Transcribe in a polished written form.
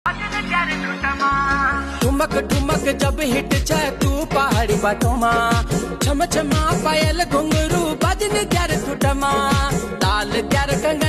ठुमक ठुमक जब हिट जाए तू पहाड़ी बाटों माँ, छम छमा पायल घुंघरू बजन ग्यार टूटमा, ताल ग्यार कंगन